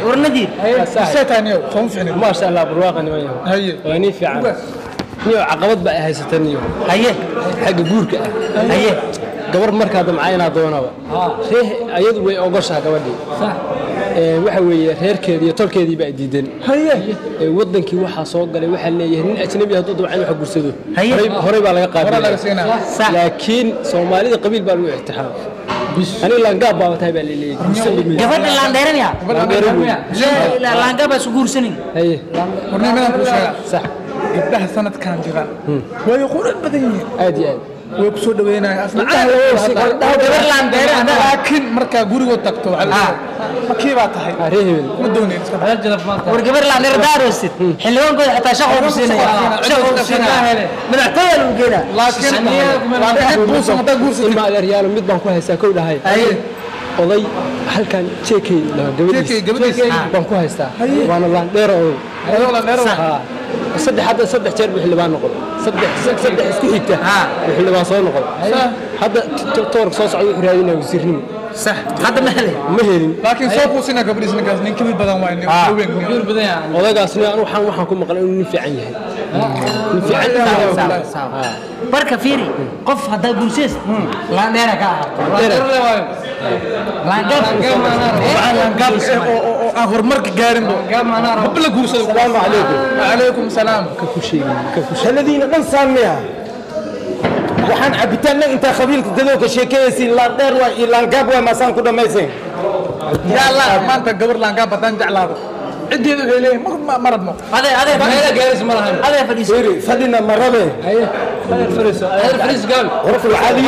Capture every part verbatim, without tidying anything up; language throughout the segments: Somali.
ورنجي ساتانيو صنفني ما شاء الله برواقني وياه هي واني في عام نيو عقبات بقى هيستنيو هي حق جورك هي gabar markaad macayna doonaba reeh ayadu way ogashaa gabadhii sax ee waxa weeye reerkeedii iyo tolkeedii baa diidan haye ee wadankii waxa soo galay waxa leeyahay nin ajnabi ah dad waxa guursado horey horey baa laga qaaday laakiin Soomaalida qabiil baa lagu ixtiraam ani laangaab baa tahay baa leeyahay gabadha laandeeraya la laangaab baa guursanin haye warnimada ku sheega sax gabdhaha sanadkan jira way qurux badan yihiin aad iyo aad way ku soo dhaweynayaan asna gabar laandeeraya laakiin marka guriga tagto makii baa tahay reehel ma doonin iska hada jalaf maanta war gabar laandeer daarosid xilligooda xitaa shaqo ku siinaya shaqo ku siinaya madaxtooyada lagu geeyaa laakiin laakiin buusa mata guursid ma adeeryaalo mid baan ku haysaa kow dhahay oday halkan jeekay gabadhiis baan ku haystaa waana laandeer oo laandeer saddex hadda saddex jeer bixi libaan noqon saddex saddex isku xigta bixi libaan soo noqon hadda toork soo socdo wuxuu raadinaa wasiirnimo صح هذا مهله مهلين لكن سوف وصلنا قبل سنة قاس نكمل بدن وين وين كبير بدن يعني odaygaasna aan waxaan waxaan ku maqlay inuu fiican yahay nin fiican yahay barka fiiri qof hada gursees la dheera ka la gab aan horumarka gaarin qabla guursada salaamu alaykum alaykum salaam ka ku sheegay ka ku sheeladina dhan saamiya waxaan cabitaan inta qabiilka dadooka sheekaysiin la dheer waa ilaan gaab waa masaan ku dhameysay ya allah maanta gabar laan gaab badan jeclaado cideedu heelay ma marabno hada hada meela gaaris ma lahan hada fadhiis fadhina marabe haye hada fadhiis hada fadhiis gaal qorful caadi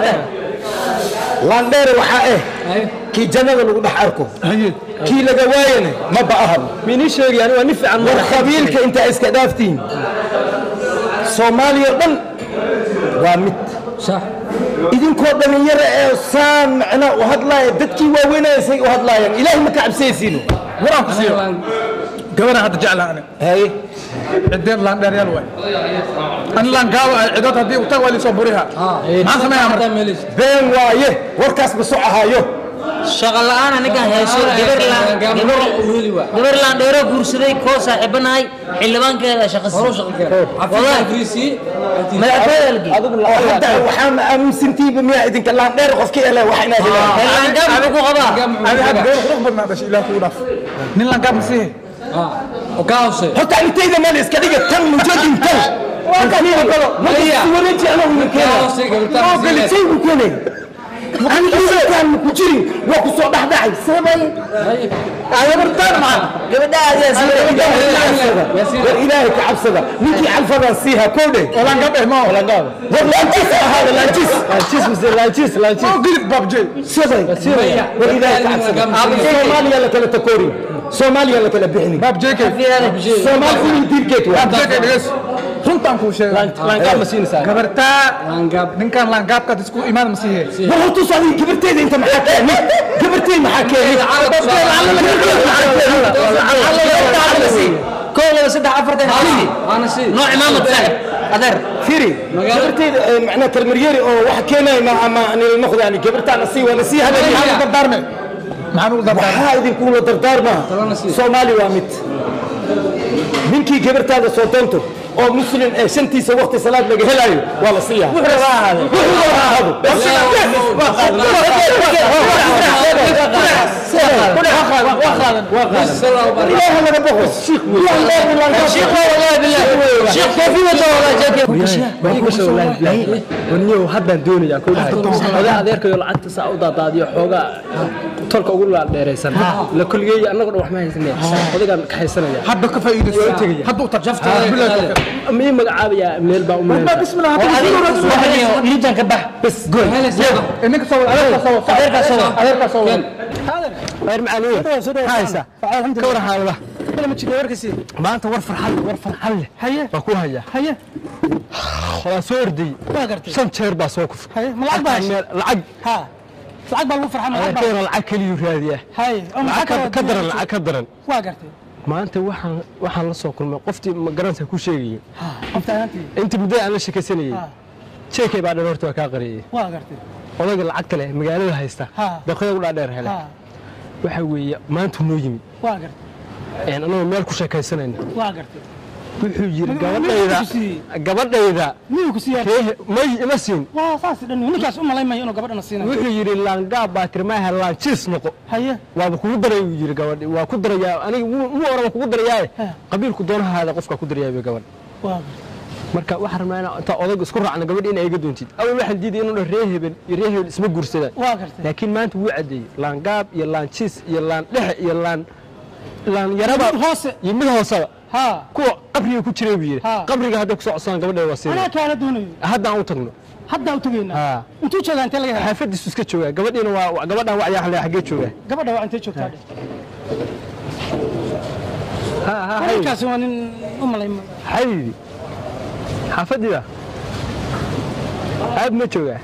laan dheer waxa eh ki jannada lagu dhax arko haye ki laga waayane ma baahan mini sheegayaan waa nif fiican war qabiilka inta iska dhaaftiin Soomaaliya dhan waa mid صح idinkoo dhalinyaro ee saan macna u hadlaaya dadkii waaweynaysay u hadlaayeen ilaahay ma ka cabsaysiino waraan ku siiyo gabadha hadda jeclaan hay cideen laan dheer yal way an laan gaawa cidad hadii uu tag wali soo buriha ma sameeyaa marka been waaye warkaas ma soo ahaayo shaqo la'aan aniga hayso gabar laan gabar laan dheero guursaday koo saaxiibanahay xildhibaankeeda shaqo soo afada friisi madaxweynki hadda waxaan aaminsantii miya idinka laan dheer qofkii ele wax inaa helaan laan gaab ku qaba ani hadda gabar qurux badnaa dhash ilaa ku dhaaf nin laan gaab masii اه وكاوسه horta intayda meel iska dhiga tan mujoodin tan wakaniina galo wareeji ana uu keenay oo galisay uu keenay aniga kan ku jirin waa ku soo dhaxdhaxay sabay ay bartaan ma gabadha ayaa sii war ilaahay ka cabsada ninkii alfadan siiha koode olaan gaab ma olaan gaab war laantis hada laantis laantis misir laantis laantis oo gilib babjay sabay war ilaahay ka cabsada Soomaaliya la kala takoori Soomaaliya la kala bixini babjay Soomaaliya uu dirkeet waa babjay dhigas runtaan ku sheegay laan gaab masiinaysaa gabarta laan gaab ninkan laan gaabka isku imaan masiihe war hortu saadi gabarteeda inta maxaa keenay gabarteeda maxaa keenay كل سدح أفرد أنا سي نوع إمام الزاهد أدر فيري gabarteeda macna kalmariyeri oo wax keenay ma ama aan noqdo yani gabartaana si wala si hada maxaa dardaarmay maxaan u dardaarmay waxa idin kuula dardaarma Soomaali waa mid ninkii gabartaada soo doonto oo muslim ee shantiisa waqti salaad laga helayo waa la siiyaa wuxuu raahado wuxuu raahado إله لنا بقص شيخ شيخ والله بالله شيخ كيف والله جاك والله بالله ونيو هذا دوني يا كل هاي هذا أذيرك يلا عدت سعودة طادية حوجا ترك أقول لا ديريسن لكل جي أنا قد روح ما يسمع هذا كان كحسنا يا حد كفايد حد ترجفت بالله مين مقعد يا من الباء من بسم الله يريد أن كبح بس قول إنك سوى أذيرك سوى أذيرك سوى أذيرك سوى هذا غير معلومة هايسا كورة حالة لما تشوف وركسي ما أنت ورفر حل ورفر حل هيا بكون هيا هيا خلاص وردي ما قدرت شن شهر بسوقف هيا ملعب باش العق ها العق بالوفر حمل العق العق كليو هذه هاي العق كدر العق كدرن ما قدرت ما أنت وحن وحن لصق كل ما قفتي ما قرنت كل شيء ها أنت أنت أنت بدي أنا شيء كسني شيء كي بعد نورتو كاقري ما قدرت والله العق له مقالة هيستا دخل ولا دير هلا waxa weeye maanta noo yimid waa gartay een anoo meel ku sheekaysanayna waa gartay wuxuu yiri gabadhayda gabadhayda miyuu ku siiyay may ima siin waa saas dhan ninkaas u malaymay inuu gabadhana siinayo wuxuu yiri laangaab baa tirmaaha laanjiis noqo haye waa ku daray uu yiri gabadhi waa ku darayaa aniga mu oraba ku darayaa qabiilku doonahaada qofka ku darayaa gabadh waa marka waxa rabnaa inta odag isku raacna gabadh in ay ga doontid awal waxaan diiday inuu ree hebel ree hebel isma guursadaan waa gartay laakiin maanta wuu cadeeyay laangaab iyo laanjiis iyo laan dhexe iyo laan laan yaraba hoose iyo mid hoosaba ها كو قبري ku jiray buu yiri qabriga hadda ku soo codsan gabadha waa sii ana kaana doonayo hadda aan u tagno hadda u tagayna intuu joogaa inta laga helay xafadiisu iska joogaa gabadhiina waa gabadhan waa ayaa xalay xagee joogaa gabadha waa intee joogtaa ha ha hay kaas waa nin u malayma xabibi xafadida aad ma joogaa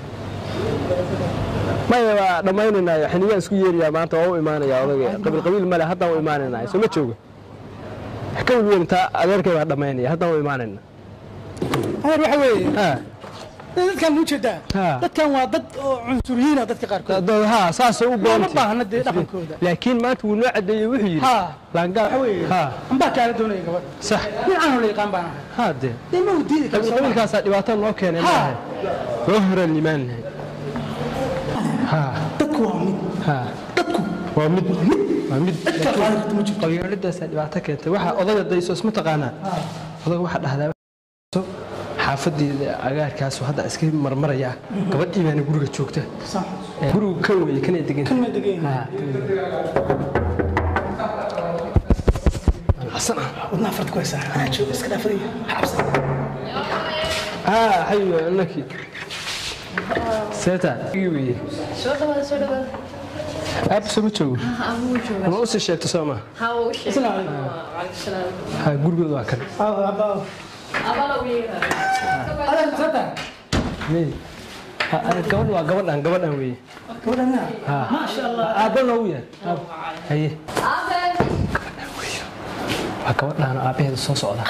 maya waa dhamaynayna xiniga isku yeeriyaa maanta waa u imaanaya odaga qabil qabil male hadda u imaanayna soo ma jooga كم وين تا أدرك بعد ما يعني هذا هو إيماننا. هذا روح وين؟ ها. ده كان موجود ده. ده كان واضد عنصريين ده كقارك. ده ها ساس هو بونت. ما هند ده كودا. لكن ما تقول نوع ده يوحي. ها. لانجا. ها. أم بقى على دوني كمان. صح. مين عنه اللي قام بنا؟ هذا. ده موجود. قبل قبل كاس دبعتان ما كان. ها. ظهر الإيمان. ها. تكو عميد. ها. تكو. وعميد. mid qabiiladaas dhibaato keentay waxa odaga dayso isma taqaana odaga waxa dhahdaa xaafadeeda agaarkaas hadda iska marmaraya gabadhii baan guriga joogta sax guriga kan weey kan degan kan degan حسن ودنا فرد كويسه انا اشوف بس كده فري حبس اه حيو انك سيتا ايوه شو ده شو ده أب سمعتوا؟ أبو شو؟ أنا أصلا شيء تسمع. هاو شيء. السلام عليكم. وعليكم السلام. ها قول قول واكل. اه ابا أبا لو ويها. انا تصدق مين؟ أنا قبل وا قبل أنا قبل أنا ويا. قبل انا ما شاء الله. قبل أنا ويا. هي. أبا. قبل أنا أبي هذا الصوص هذا.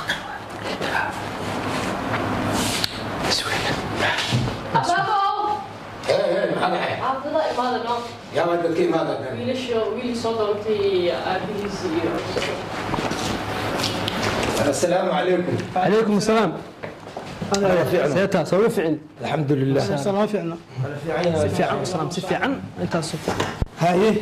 أبا. ايه ايه محل حي عبد الله ماذا نوم؟ يا ولد كيف ماذا ويلي شو ويلي صدرتي أبيزي. السلام عليكم. عليكم السلام. هذا فعل. سيتا سوي فعل. الحمد لله. السلام فينا في عين في عن سلام في عن أنت صف. هاي.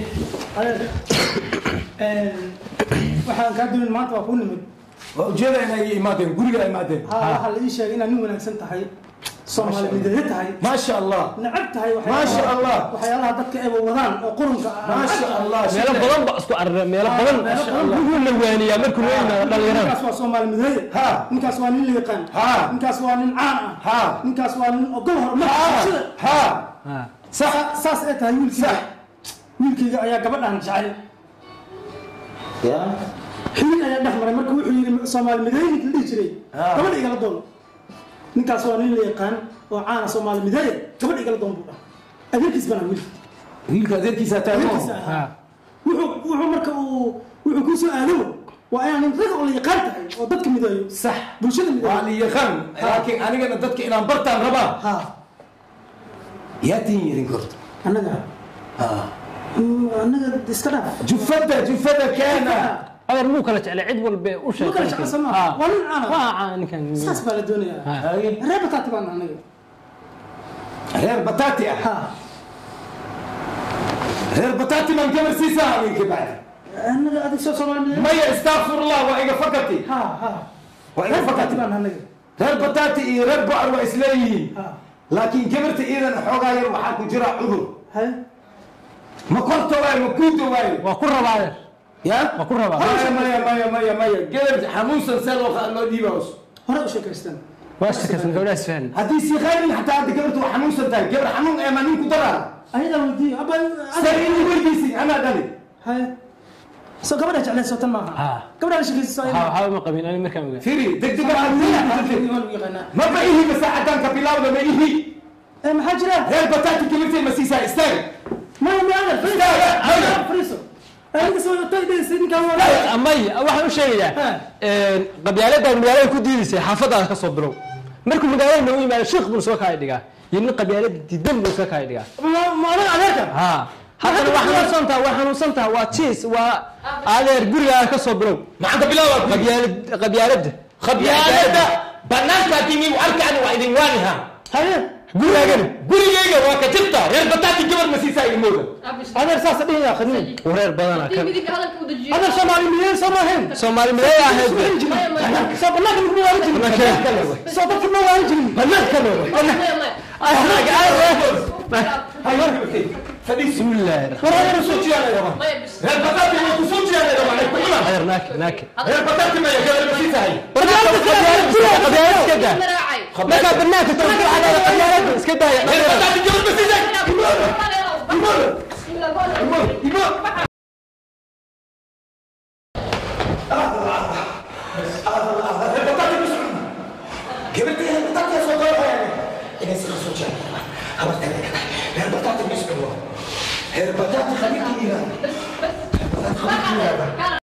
waxaan ka duulin maanta waa ku nimid وجينا هنا إيمادين قولي إيمادين. ha waxa la ii sheegay inaad nin wanaagsan tahay Soomaali midayay tahay ما شاء الله. nacab tahay ما شاء الله. waxyaalaha dadka ay wadaan oo qurunka ما شاء الله. ميلا بدن بأسكو عرب ميلا بدن. نقول لوانية مركون وين دليران. ninkaas waa Soomaali midayay ها. ninkaas waa nin liiqan ها. ninkaas waa nin caan ah ها. ninkaas waa nin ogol horumar ها. ها. sax saas ay tahay wiilkiisa wiilkiga ayaa gabadhan jecel يا. xilli ayaa dhex maray markuu wuxuu yiri Soomaali midayay la dhihi jiray gabadha igala doono ninkaas waa nin liiqan oo caan Soomaali midayay gabadha igala doono buu dhahay adeerkiis bana wiil wiilka adeerkiisa taamo. ها. wuxuu wuxuu marka uu wuxuu ku soo aado waa inaan rag oo la yaqaan tahay oo dadka midayo صح. bulshada midayo وعلي يخان لكن أنا قلنا ضدك إلى برتان ربا. ha يا تيني رينكورت. annaga ها. annaga iska dhaaf جفدة جفدة كان. هذا مو كلا على عد ولا بوش. ma kala shaqaysan maaha waa nin caan ah عن كان. saas baa la doonayaa هاي. reer bataati baan annaga غير بطاطي. ha غير بطاطي من قبل سيسا عليك بعد. annaga adig soo Soomaali midayay ما يستغفر الله وإيقا فقطي. ha ha وإيقا reer bataati فقطي. baan annaga غير بطاطي يرد بعض وإسلاميين. ha لكن كبرت إذا حوغا يروح حكو جرى عذر. ha ما كنت واي ما كنت واي. وكل رباير. يا. وكل رباير. مايا مايا مايا مايا مايا. قلب حموسا سلو خلو ديباوس. hore u sheekaystaan واشتكى من قبل أسفل. هذه سيخاني حتى أنت قبرت حموسا تاي. قبر حمون إيمانين كترى. ayada weydiiyo aba سريني ويديسي أنا دالي. ha soo gabadha jeclay soo tan maaha ha gabadha la sheekaysto ها ها ما قبل أنا مركب ويا. فيري دق دق yaqaanaa ما بقيه مساعة كان كبلاو لما يهي. ee maxaa jira غير بطاطي كبرت مسيسا استاي. ma ma ana friso friso aniga soo tagday sidin kan wala أمي واحد وش شيء ده قبيلة ده مجالات كودي سي حافظة كسر بلو مركب مجالات إنه يمال شيخ بنسوق هاي دقة يمكن قبيلة دم بنسوق هاي دقة ma ana adeerka ها haddana waa xanuunsantaa waa xanuunsantaa waa jiis waa adeer gurigaa ka soo bilow maxaanta bilaawa qabyaalad qabyaaladda qabyaaladda banaanka timi arkaan waa idin waaniha haye gurigaagana gurigayga waa ka jirta reer bataati gabar masiisa ay mooda adeer saas dhihi khadin wareer badana kan adeer Soomaali mideey Soomaalihin Soomaali mideey ahayd soo banaanka lagu waarin jiray soo dadka ma waarin jirin banaanka بسم الله ورانا سوتي انا يا مان هل بطاطي ما تسوتي انا يا مان غير ناك ناك هل بطاطي ما يقدر بسيطه هي قبيلات كده لك بناك تروح على قبيلات كده هل بطاطي جبر بسيطه جبرتي البطاطا يا صديقي يعني انا سوتي انا هل بطاطي مش هي البطاطا خليكي إيران.